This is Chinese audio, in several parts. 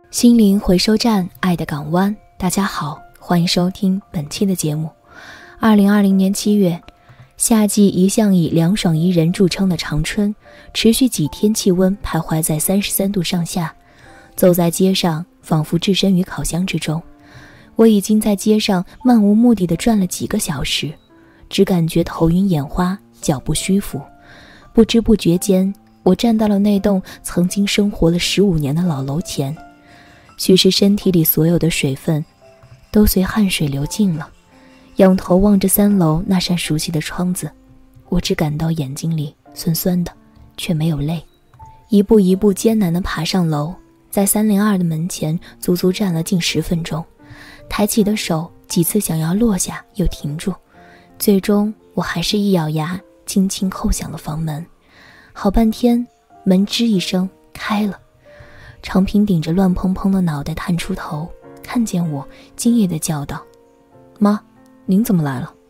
心灵回收站，爱的港湾。大家好，欢迎收听本期的节目。2020年7月，夏季一向以凉爽宜人著称的长春，持续几天气温徘徊在33度上下。走在街上，仿佛置身于烤箱之中。我已经在街上漫无目的地转了几个小时，只感觉头晕眼花，脚步虚浮。不知不觉间，我站到了那栋曾经生活了15年的老楼前。许是身体里所有的水分都随汗水流尽了，仰头望着3楼那扇熟悉的窗子，我只感到眼睛里酸酸的，却没有泪。一步一步艰难地爬上楼，在302的门前足足站了近10分钟，抬起的手几次想要落下又停住，最终我还是一咬牙轻轻扣响了房门。好半天，门吱一声开了。长平顶着乱蓬蓬的脑袋探出头，看见我，惊异地叫道：“妈，您怎么来了？”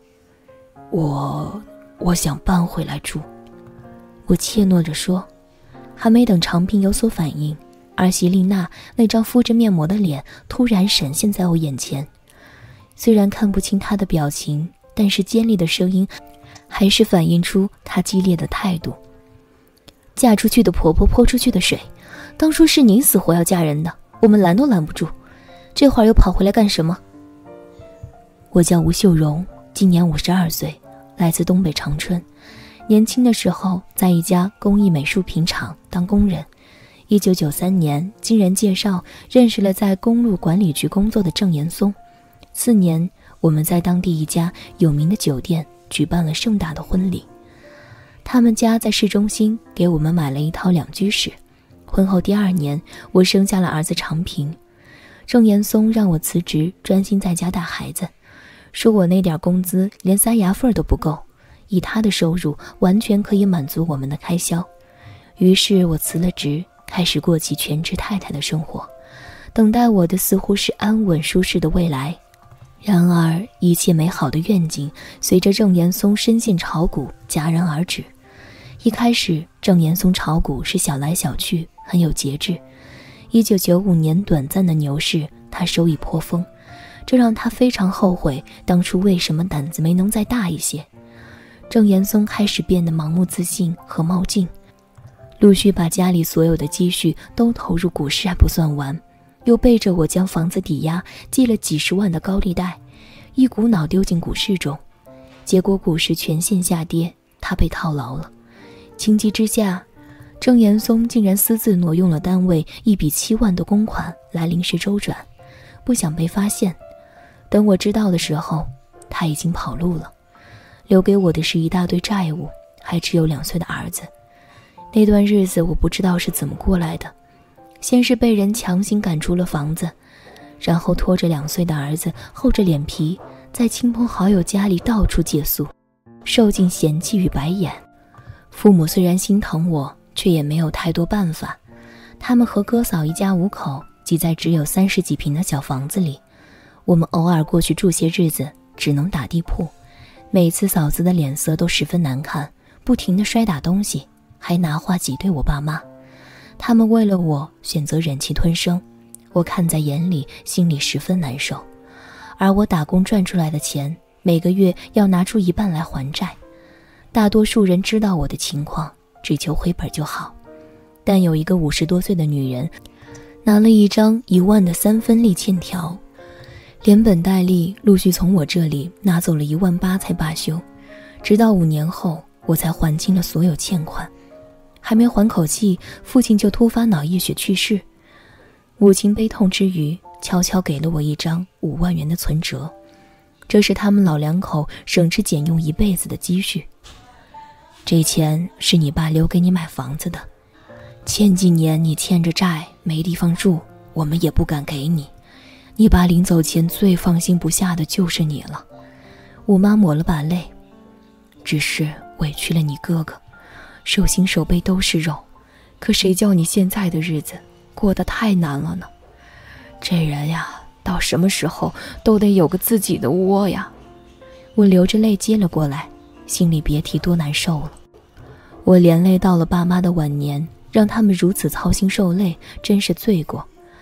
我想搬回来住。我怯懦着说。还没等长平有所反应，儿媳丽娜那张敷着面膜的脸突然闪现在我眼前。虽然看不清她的表情，但是尖利的声音还是反映出她激烈的态度。嫁出去的婆婆泼出去的水，当初是您死活要嫁人的，我们拦都拦不住，这会儿又跑回来干什么？我叫吴秀荣，今年52岁，来自东北长春。年轻的时候在一家工艺美术品厂当工人。1993年经人介绍认识了在公路管理局工作的郑延松。次年，我们在当地一家有名的酒店举办了盛大的婚礼。他们家在市中心，给我们买了一套2居室。婚后第2年，我生下了儿子长平。郑延松让我辞职，专心在家带孩子，说我那点工资连塞牙缝都不够，以他的收入完全可以满足我们的开销。于是我辞了职，开始过起全职太太的生活，等待我的似乎是安稳舒适的未来。然而一切美好的愿景随着郑延松深陷炒股戛然而止。一开始，郑延松炒股是小来小去，很有节制。1995年短暂的牛市，他收益颇丰，这让他非常后悔当初为什么胆子没能再大一些。郑延松开始变得盲目自信和冒进，陆续把家里所有的积蓄都投入股市还不算完，又背着我将房子抵押，借了几十万的高利贷，一股脑丢进股市中。结果股市全线下跌，他被套牢了。情急之下，郑延松竟然私自挪用了单位1笔7万的公款来临时周转，不想被发现。等我知道的时候，他已经跑路了，留给我的是一大堆债务，还只有2岁的儿子。那段日子我不知道是怎么过来的，先是被人强行赶出了房子，然后拖着2岁的儿子，厚着脸皮在亲朋好友家里到处借宿，受尽嫌弃与白眼。父母虽然心疼我，却也没有太多办法。他们和哥嫂一家5口挤在只有30几平的小房子里，我们偶尔过去住些日子，只能打地铺。每次嫂子的脸色都十分难看，不停地摔打东西，还拿话挤兑我爸妈。他们为了我选择忍气吞声，我看在眼里，心里十分难受。而我打工赚出来的钱，每个月要拿出一半来还债。大多数人知道我的情况，只求回本就好。但有一个50多岁的女人，拿了一张1万的3分利欠条，连本带利陆续从我这里拿走了1万8才罢休。直到5年后，我才还清了所有欠款。还没还口气，父亲就突发脑溢血去世。母亲悲痛之余，悄悄给了我一张5万元的存折，这是他们老2口省吃俭用一辈子的积蓄。这钱是你爸留给你买房子的，前几年你欠着债没地方住，我们也不敢给你。你爸临走前最放心不下的就是你了。我妈抹了把泪，只是委屈了你哥哥，手心手背都是肉，可谁叫你现在的日子过得太难了呢？这人呀，到什么时候都得有个自己的窝呀。我流着泪接了过来，心里别提多难受了。我连累到了爸妈的晚年，让他们如此操心受累，真是罪过。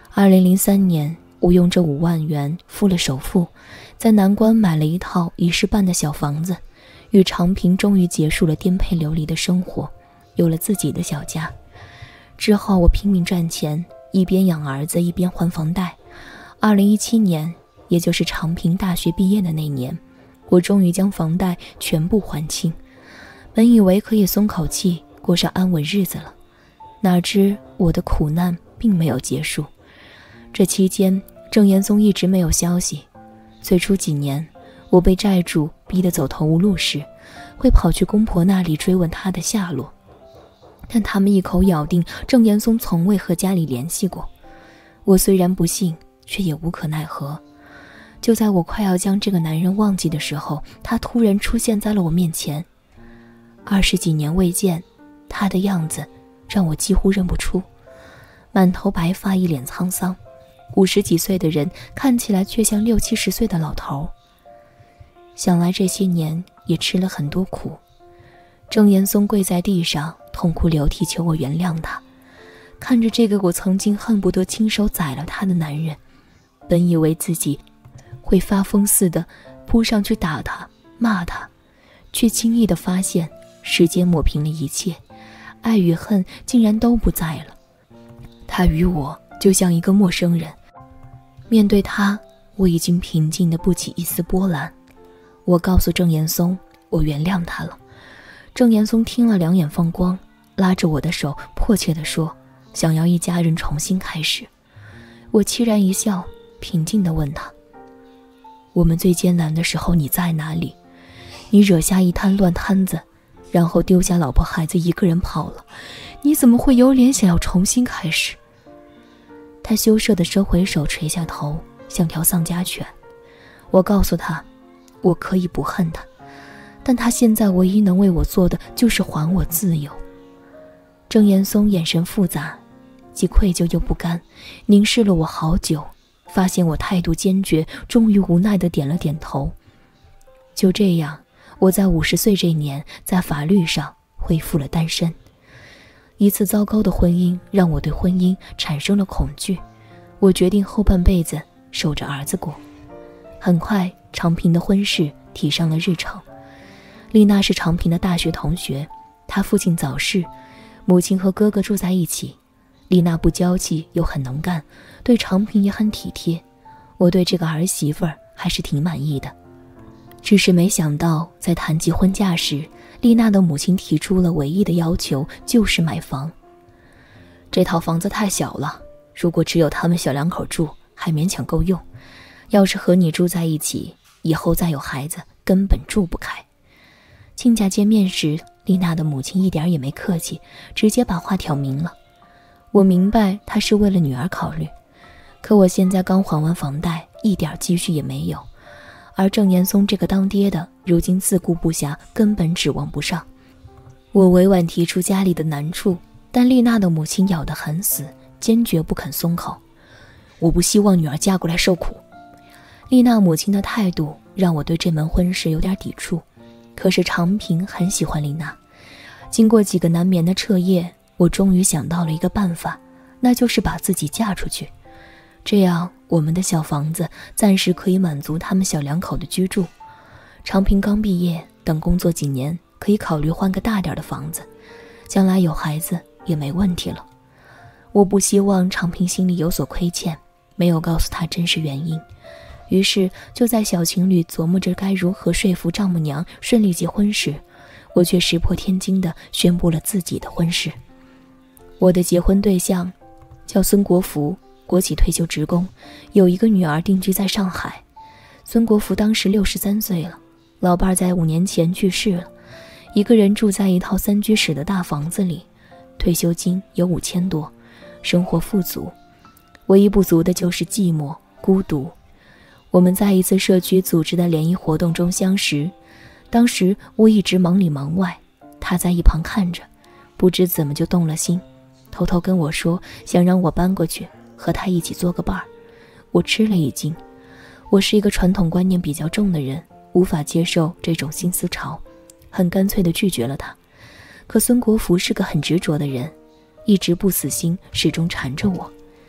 2003年，我用这5万元付了首付，在南关买了一套1室半的小房子，与长平终于结束了颠沛流离的生活，有了自己的小家。之后我拼命赚钱，一边养儿子一边还房贷。2017年，也就是长平大学毕业的那年，我终于将房贷全部还清，本以为可以松口气，过上安稳日子了，哪知我的苦难并没有结束。这期间，郑岩松一直没有消息。最初几年，我被债主逼得走投无路时，会跑去公婆那里追问他的下落，但他们一口咬定郑岩松从未和家里联系过。我虽然不信，却也无可奈何。就在我快要将这个男人忘记的时候，他突然出现在了我面前。20几年未见，他的样子让我几乎认不出，满头白发，一脸沧桑，50几岁的人看起来却像60、70岁的老头。想来这些年也吃了很多苦。郑岩松跪在地上痛哭流涕，求我原谅他。看着这个我曾经恨不得亲手宰了他的男人，本以为自己会发疯似的扑上去打他骂他，却轻易地发现时间抹平了一切，爱与恨竟然都不在了。他与我就像一个陌生人，面对他，我已经平静得不起一丝波澜。我告诉郑岩松，我原谅他了。郑岩松听了两眼放光，拉着我的手迫切地说，想要一家人重新开始。我凄然一笑，平静地问他，我们最艰难的时候你在哪里？你惹下一滩乱摊子，然后丢下老婆孩子一个人跑了，你怎么会有脸想要重新开始？他羞涩地收回手，垂下头，像条丧家犬。我告诉他，我可以不恨他，但他现在唯一能为我做的就是还我自由。郑岩松眼神复杂，既愧疚又不甘，凝视了我好久，发现我态度坚决，终于无奈地点了点头。就这样，我在50岁这年，在法律上恢复了单身。一次糟糕的婚姻让我对婚姻产生了恐惧，我决定后半辈子守着儿子过。很快，长平的婚事提上了日程。丽娜是长平的大学同学，她父亲早逝，母亲和哥哥住在一起。丽娜不娇气又很能干，对长平也很体贴，我对这个儿媳妇儿还是挺满意的。只是没想到，在谈及婚嫁时，丽娜的母亲提出了唯一的要求，就是买房。这套房子太小了，如果只有他们小两口住，还勉强够用，要是和你住在一起，以后再有孩子，根本住不开。亲家见面时，丽娜的母亲一点也没客气，直接把话挑明了。我明白她是为了女儿考虑，可我现在刚还完房贷，一点积蓄也没有，而郑岩松这个当爹的如今自顾不暇，根本指望不上。我委婉提出家里的难处，但丽娜的母亲咬得很死，坚决不肯松口。我不希望女儿嫁过来受苦。丽娜母亲的态度让我对这门婚事有点抵触，可是长平很喜欢丽娜。经过几个难眠的彻夜，我终于想到了一个办法，那就是把自己嫁出去，这样我们的小房子暂时可以满足他们小两口的居住。长平刚毕业，等工作几年，可以考虑换个大点的房子，将来有孩子也没问题了。我不希望长平心里有所亏欠，没有告诉他真实原因。于是就在小情侣琢磨着该如何说服丈母娘顺利结婚时，我却石破天惊地宣布了自己的婚事。我的结婚对象叫孙国福，国企退休职工，有一个女儿定居在上海。孙国福当时63岁了，老伴在5年前去世了，一个人住在一套3居室的大房子里，退休金有5000多，生活富足。唯一不足的就是寂寞孤独。我们在一次社区组织的联谊活动中相识，当时我一直忙里忙外，他在一旁看着，不知怎么就动了心，偷偷跟我说想让我搬过去和他一起做个伴儿。我吃了一惊，我是一个传统观念比较重的人，无法接受这种新思潮，很干脆地拒绝了他。可孙国福是个很执着的人，一直不死心，始终缠着我。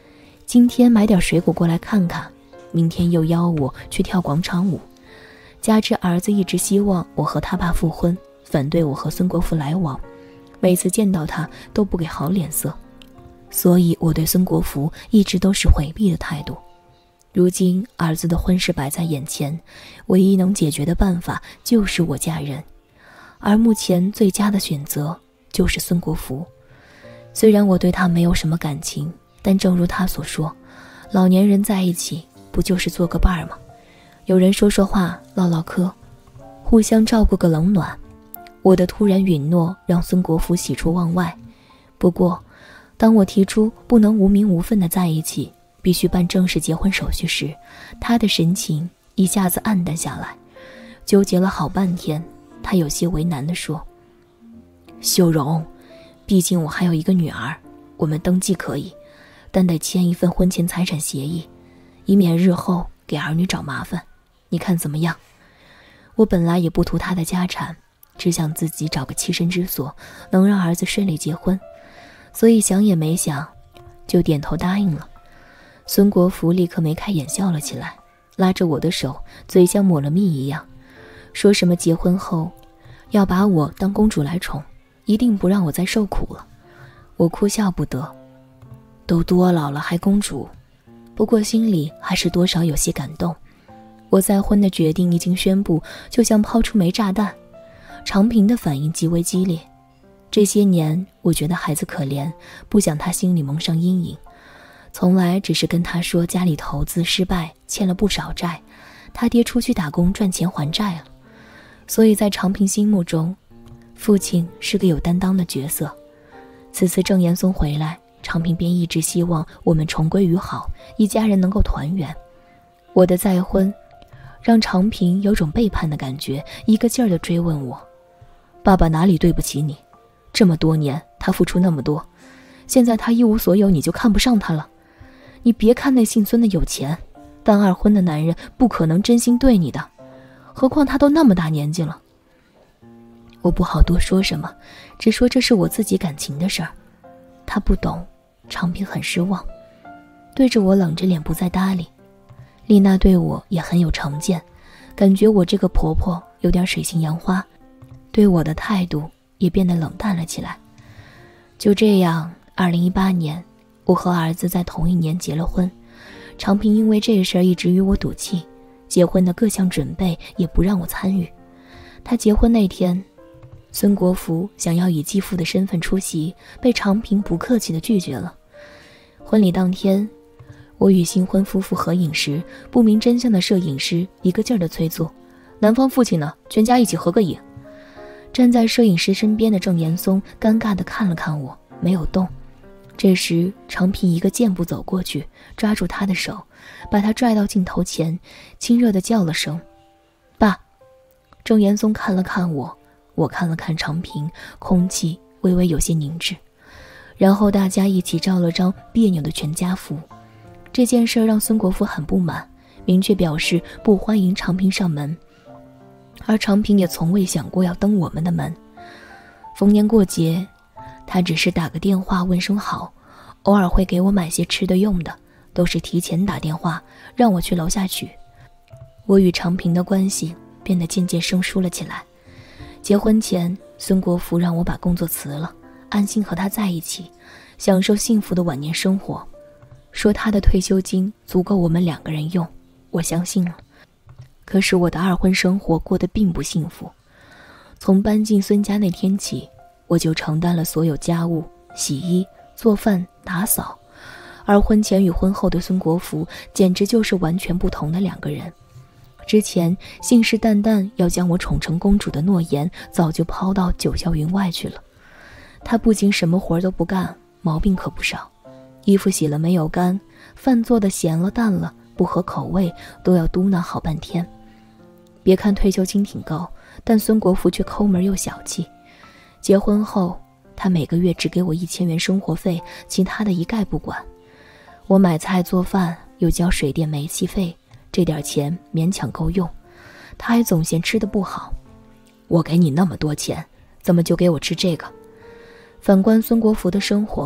今天买点水果过来看看，明天又邀我去跳广场舞。加之儿子一直希望我和他爸复婚，反对我和孙国福来往，每次见到他都不给好脸色，所以我对孙国福一直都是回避的态度。如今儿子的婚事摆在眼前，唯一能解决的办法就是我嫁人，而目前最佳的选择就是孙国福。虽然我对他没有什么感情，但正如他所说，老年人在一起不就是做个伴儿吗？有人说说话，唠唠嗑，互相照顾个冷暖。我的突然允诺让孙国福喜出望外，不过当我提出不能无名无分的在一起，必须办正式结婚手续时，他的神情一下子黯淡下来，纠结了好半天，他有些为难地说：秀荣，毕竟我还有一个女儿，我们登记可以，但得签一份婚前财产协议，以免日后给儿女找麻烦，你看怎么样？我本来也不图他的家产，只想自己找个栖身之所，能让儿子顺利结婚，所以想也没想就点头答应了。孙国福立刻眉开眼笑了起来，拉着我的手，嘴像抹了蜜一样，说什么结婚后要把我当公主来宠，一定不让我再受苦了。我哭笑不得，都多老了还公主，不过心里还是多少有些感动。我再婚的决定一经宣布，就像抛出枚炸弹，长平的反应极为激烈。这些年我觉得孩子可怜，不想他心里蒙上阴影，从来只是跟他说家里投资失败，欠了不少债，他爹出去打工赚钱还债了。所以在长平心目中，父亲是个有担当的角色。此次郑岩松回来，长平便一直希望我们重归于好，一家人能够团圆。我的再婚让长平有种背叛的感觉，一个劲儿地追问我：爸爸哪里对不起你？这么多年他付出那么多，现在他一无所有，你就看不上他了？你别看那姓孙的有钱，但二婚的男人不可能真心对你的，何况他都那么大年纪了。我不好多说什么，只说这是我自己感情的事儿。他不懂，长平很失望，对着我冷着脸不再搭理。丽娜对我也很有成见，感觉我这个婆婆有点水性杨花，对我的态度也变得冷淡了起来。就这样，2018年我和儿子在同一年结了婚。长平因为这事儿一直与我赌气，结婚的各项准备也不让我参与。他结婚那天，孙国福想要以继父的身份出席，被长平不客气地拒绝了。婚礼当天，我与新婚夫妇合影时，不明真相的摄影师一个劲儿地催促：男方父亲呢？全家一起合个影。站在摄影师身边的郑岩松尴尬地看了看我，没有动。这时长平一个箭步走过去，抓住他的手，把他拽到镜头前，亲热地叫了声爸。郑岩松看了看我，我看了看长平，空气微微有些凝滞。然后大家一起照了张别扭的全家福。这件事让孙国福很不满，明确表示不欢迎长平上门，而长平也从未想过要登我们的门。逢年过节，他只是打个电话问声好，偶尔会给我买些吃的用的，都是提前打电话让我去楼下取。我与长平的关系变得渐渐生疏了起来。结婚前，孙国福让我把工作辞了，安心和他在一起，享受幸福的晚年生活，说他的退休金足够我们2个人用，我相信了。可是我的二婚生活过得并不幸福。从搬进孙家那天起，我就承担了所有家务、洗衣、做饭、打扫，而婚前与婚后的孙国福简直就是完全不同的2个人。之前信誓旦旦要将我宠成公主的诺言早就抛到九霄云外去了。他不仅什么活都不干，毛病可不少，衣服洗了没有干，饭做的咸了淡了，不合口味都要嘟囔好半天。别看退休金挺高，但孙国福却抠门又小气。结婚后，他每个月只给我1000元生活费，其他的一概不管。我买菜做饭又交水电煤气费，这点钱勉强够用，他还总嫌吃的不好。我给你那么多钱，怎么就给我吃这个？反观孙国福的生活，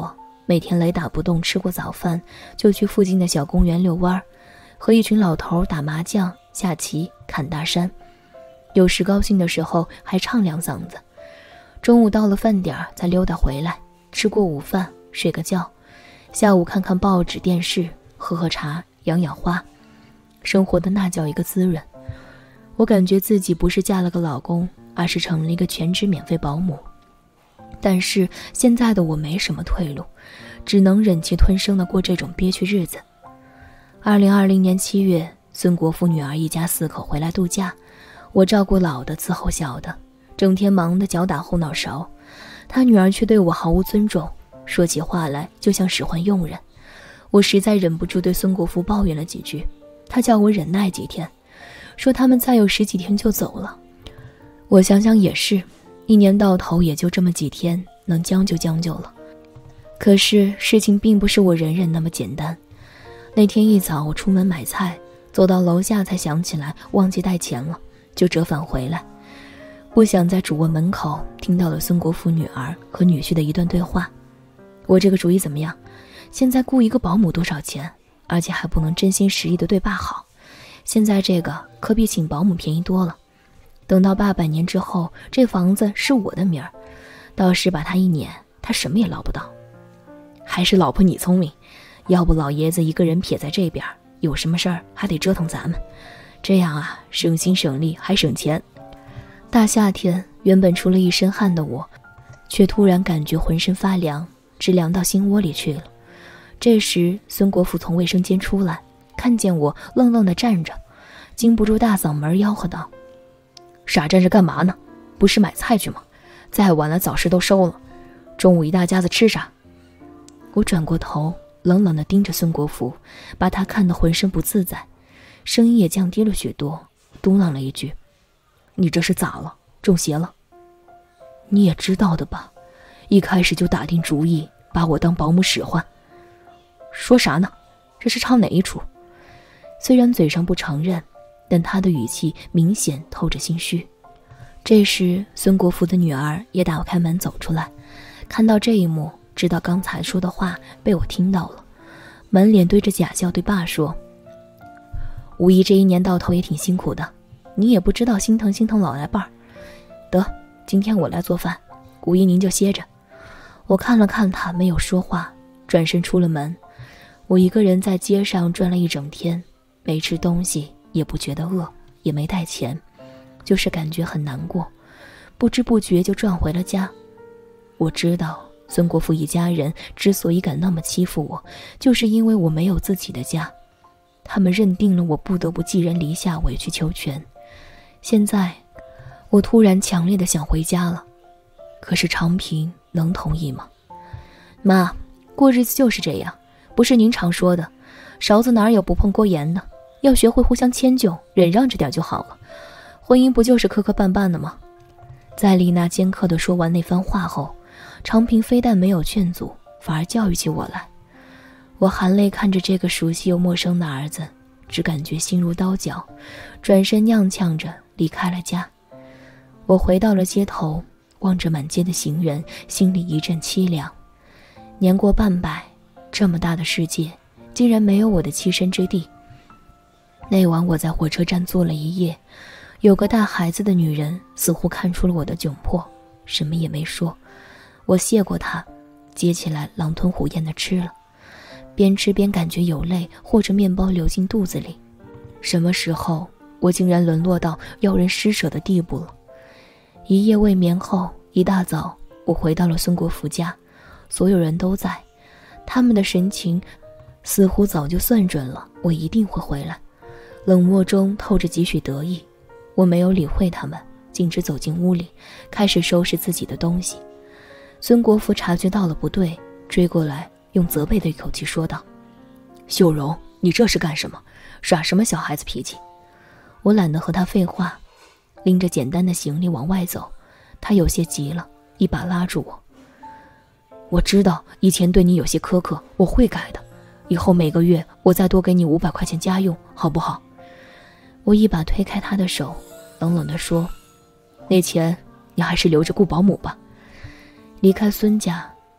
每天雷打不动吃过早饭，就去附近的小公园遛弯，和一群老头打麻将、下棋、砍大山，有时高兴的时候还唱2嗓子。中午到了饭点再溜达回来，吃过午饭睡个觉，下午看看报纸电视，喝喝茶，养养花，生活的那叫一个滋润。我感觉自己不是嫁了个老公，而是成了一个全职免费保姆。但是现在的我没什么退路，只能忍气吞声地过这种憋屈日子。2020年7月，孙国富女儿一家4口回来度假，我照顾老的，伺候小的，整天忙得脚打后脑勺。他女儿却对我毫无尊重，说起话来就像使唤佣人。我实在忍不住对孙国富抱怨了几句，他叫我忍耐几天，说他们再有10几天就走了。我想想也是，1年到头也就这么几天，能将就将就了。可是事情并不是我忍忍那么简单。那天一早我出门买菜，走到楼下才想起来忘记带钱了，就折返回来。不想在主卧门口听到了孙国富女儿和女婿的一段对话。我这个主意怎么样？现在雇一个保姆多少钱？而且还不能真心实意的对爸好。现在这个可比请保姆便宜多了。等到爸100年之后，这房子是我的名儿，到时把他一撵，他什么也捞不到。还是老婆你聪明，要不老爷子一个人撇在这边，有什么事儿还得折腾咱们，这样啊，省心省力还省钱。大夏天，原本出了一身汗的我，却突然感觉浑身发凉，直凉到心窝里去了。这时孙国富从卫生间出来，看见我愣愣地站着，禁不住大嗓门吆喝道：傻站着干嘛呢？不是买菜去吗？再晚了早市都收了，中午一大家子吃啥？我转过头，冷冷地盯着孙国富，把他看得浑身不自在，声音也降低了许多，嘟囔了一句：你这是咋了？中邪了？你也知道的吧，一开始就打定主意把我当保姆使唤。说啥呢？这是唱哪一出？虽然嘴上不承认，但他的语气明显透着心虚。这时孙国富的女儿也打开门走出来，看到这一幕，知道刚才说的话被我听到了，满脸对着假笑对爸说：吴姨这1年到头也挺辛苦的，你也不知道心疼心疼老来伴儿。得，今天我来做饭，吴姨您就歇着。我看了看他，没有说话，转身出了门。我一个人在街上转了一整天，没吃东西，也不觉得饿，也没带钱，就是感觉很难过，不知不觉就转回了家。我知道孙国富一家人之所以敢那么欺负我，就是因为我没有自己的家，他们认定了我不得不寄人篱下，委曲求全。现在我突然强烈的想回家了，可是常平能同意吗？妈，过日子就是这样，不是您常说的勺子哪有不碰锅沿的，要学会互相迁就，忍让着点就好了。婚姻不就是磕磕绊绊的吗？在丽娜尖刻地说完那番话后，常平非但没有劝阻，反而教育起我来。我含泪看着这个熟悉又陌生的儿子，只感觉心如刀绞，转身踉跄着离开了家。我回到了街头，望着满街的行人，心里一阵凄凉。年过半百，这么大的世界，竟然没有我的栖身之地。那晚我在火车站坐了一夜，有个带孩子的女人似乎看出了我的窘迫，什么也没说。我谢过她，接起来狼吞虎咽地吃了，边吃边感觉有泪或者面包流进肚子里。什么时候我竟然沦落到要人施舍的地步了？一夜未眠后，一大早我回到了孙国富家，所有人都在，他们的神情似乎早就算准了我一定会回来，冷漠中透着几许得意。我没有理会他们，径直走进屋里，开始收拾自己的东西。孙国富察觉到了不对，追过来用责备的一口气说道：秀荣，你这是干什么？耍什么小孩子脾气？我懒得和他废话，拎着简单的行李往外走。他有些急了，一把拉住我：我知道以前对你有些苛刻，我会改的，以后每个月我再多给你500块钱家用，好不好？我一把推开他的手，冷冷地说：那钱你还是留着雇保姆吧。离开孙家，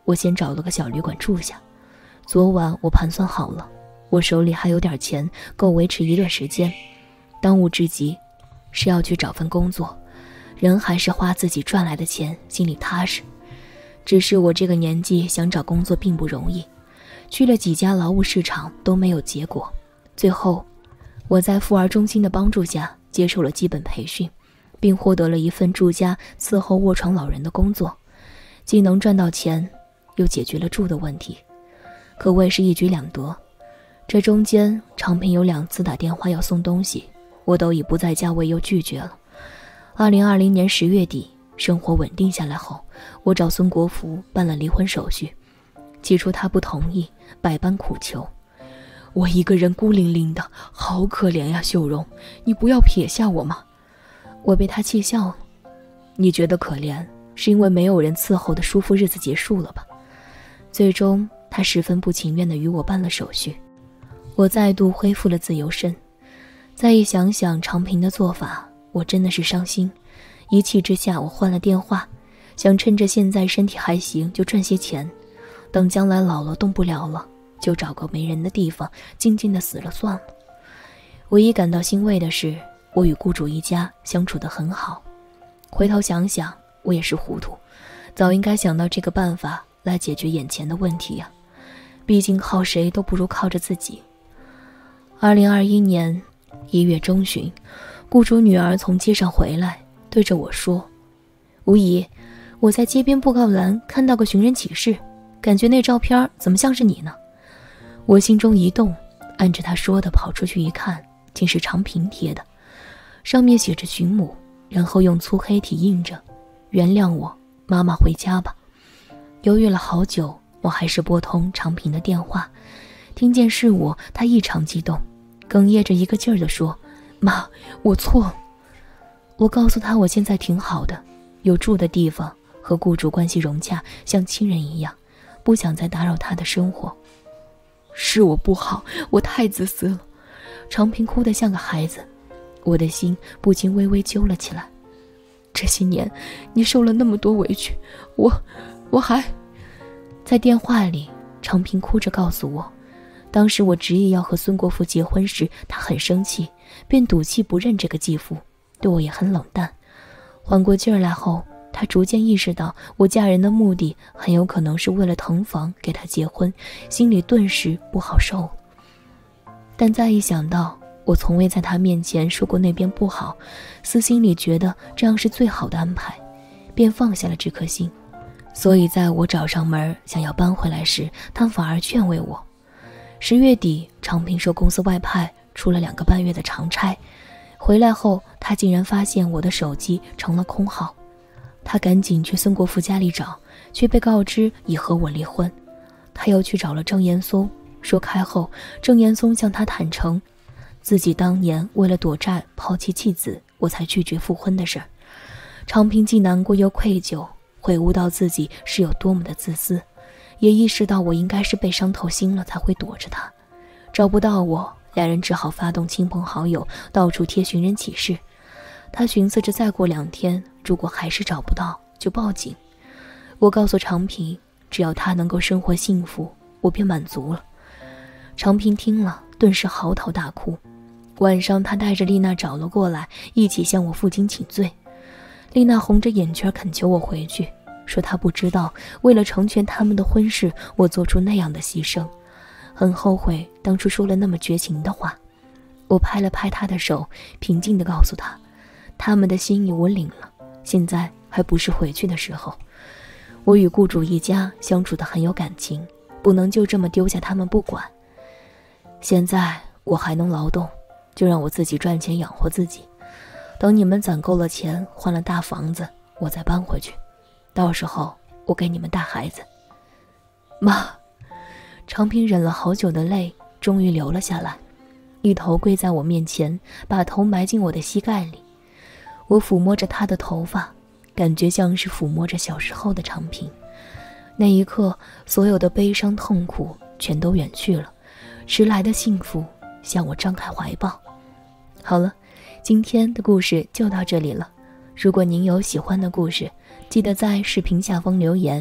我先找了个小旅馆住下。昨晚我盘算好了，我手里还有点钱，够维持一段时间。当务之急是要去找份工作，人还是花自己赚来的钱，心里踏实。只是我这个年纪想找工作并不容易，去了几家劳务市场都没有结果。最后我在妇儿中心的帮助下接受了基本培训，并获得了一份住家伺候卧床老人的工作，既能赚到钱，又解决了住的问题，可谓是一举两得。这中间常平有2次打电话要送东西，我都以不在家为由拒绝了。2020年10月底，生活稳定下来后，我找孙国福办了离婚手续。起初他不同意，百般苦求。我一个人孤零零的，好可怜呀，秀荣，你不要撇下我嘛。我被他气笑了。你觉得可怜，是因为没有人伺候的舒服日子结束了吧？最终他十分不情愿地与我办了手续，我再度恢复了自由身。再一想想常平的做法，我真的是伤心。一气之下，我换了电话，想趁着现在身体还行就赚些钱，等将来老了动不了了，就找个没人的地方静静地死了算了。唯一感到欣慰的是，我与雇主一家相处得很好。回头想想，我也是糊涂，早应该想到这个办法来解决眼前的问题呀。毕竟靠谁都不如靠着自己。2021年1月中旬，雇主女儿从街上回来，对着我说：吴姨，我在街边布告栏看到个寻人启事，感觉那照片怎么像是你呢？我心中一动，按着她说的跑出去一看，竟是常平贴的，上面写着寻母，然后用粗黑体印着原谅我，妈妈回家吧。犹豫了好久，我还是拨通常平的电话，听见是我，他异常激动，哽咽着一个劲儿地说：妈，我错了。我告诉他我现在挺好的，有住的地方，和雇主关系融洽，像亲人一样，不想再打扰他的生活。是我不好，我太自私了。常平哭得像个孩子，我的心不禁微微揪了起来。这些年你受了那么多委屈，我还……在电话里，常平哭着告诉我，当时我执意要和孙国富结婚时，他很生气，便赌气不认这个继父，对我也很冷淡。缓过劲儿来后，他逐渐意识到我嫁人的目的很有可能是为了腾房给他结婚，心里顿时不好受了。但再一想到我从未在他面前说过那边不好，私心里觉得这样是最好的安排，便放下了这颗心。所以在我找上门想要搬回来时，他反而劝慰我。10月底，常平受公司外派出了2个半月的长差，回来后他竟然发现我的手机成了空号。他赶紧去孙国富家里找，却被告知已和我离婚。他又去找了郑岩松，说开后郑岩松向他坦诚自己当年为了躲债抛弃妻子，我才拒绝复婚的事儿。常平既难过又愧疚，悔悟到自己是有多么的自私，也意识到我应该是被伤透心了才会躲着他。找不到我，2人只好发动亲朋好友到处贴寻人启事。他寻思着再过2天，如果还是找不到就报警。我告诉常平，只要他能够生活幸福，我便满足了。常平听了顿时嚎啕大哭。晚上他带着丽娜找了过来，一起向我父亲请罪。丽娜红着眼圈恳求我回去，说她不知道为了成全他们的婚事，我做出那样的牺牲，很后悔当初说了那么绝情的话。我拍了拍她的手，平静地告诉她，他们的心意我领了，现在还不是回去的时候。我与雇主一家相处得很有感情，不能就这么丢下他们不管。现在我还能劳动，就让我自己赚钱养活自己。等你们攒够了钱，换了大房子，我再搬回去。到时候我给你们带孩子。妈，常平忍了好久的泪终于流了下来，一头跪在我面前，把头埋进我的膝盖里。我抚摸着他的头发，感觉像是抚摸着小时候的常平。那一刻，所有的悲伤痛苦全都远去了，迟来的幸福向我张开怀抱。好了，今天的故事就到这里了。如果您有喜欢的故事，记得在视频下方留言，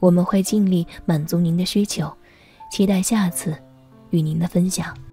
我们会尽力满足您的需求，期待下次与您的分享。